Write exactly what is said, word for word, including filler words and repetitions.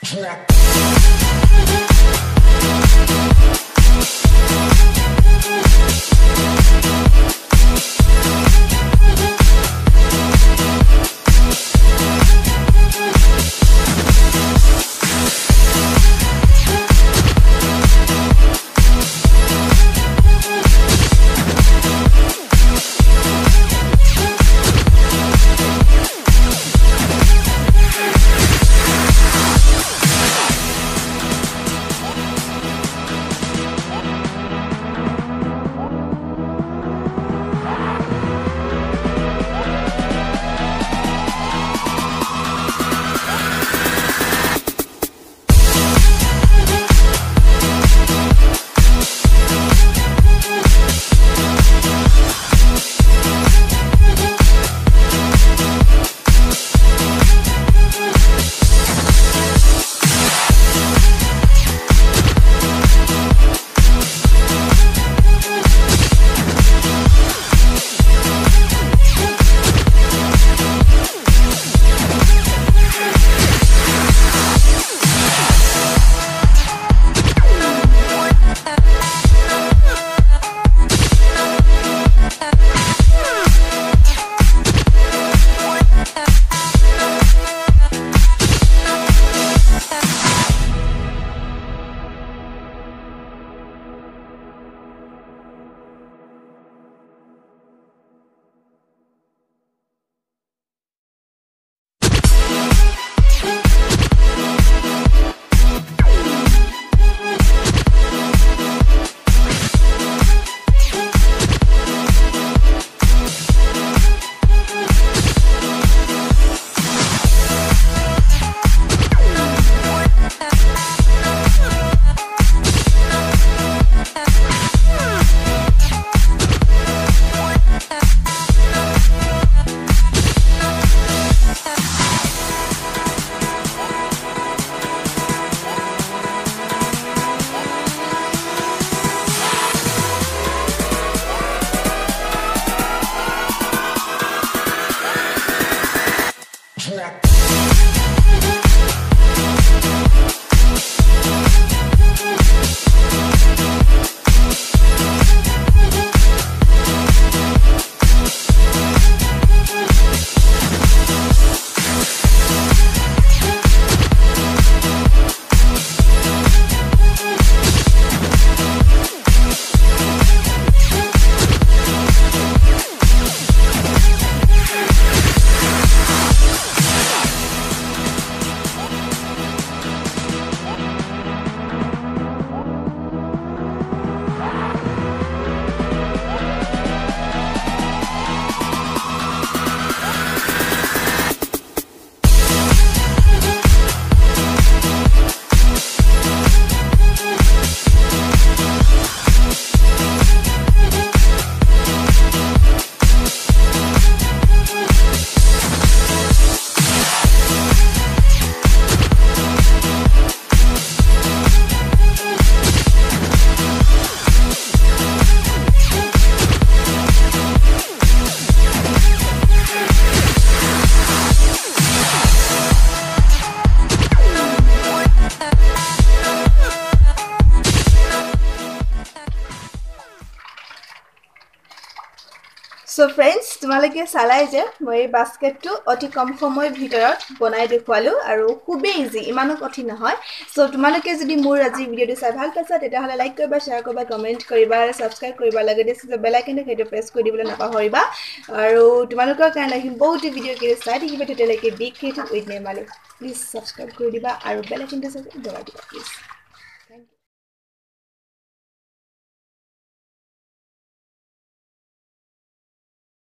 So friends, তোমালোকে চালাই যে মই বাস্কেটটো অতি কম সময়ৰ ভিতৰত বনাই দেখুৱালো আৰু খুবেই ইজি ইমানো কঠিন নহয় সো তোমালোকে যদি মোৰ আজি ভিডিওটো চাই ভাল পাইছা তেতিয়া হলে লাইক কৰিবা শেয়াৰ কৰিবা কমেন্ট কৰিবা আৰু সাবস্ক্ৰাইব কৰিবা লাগে দিছে বেল আইকনটো হেটো প্ৰেছ কৰি দিবলৈ নাপাহৰিবা আৰু তোমালোকৰ কাৰণে আহিম বহুত ভিডিও কি চাই থাকিবা তেতিয়ালৈকে big creative with Nirmali please subscribe কৰি দিবা আৰু বেল আইকনটো দবাই দিবা প্লিজ থ্যাংক ইউ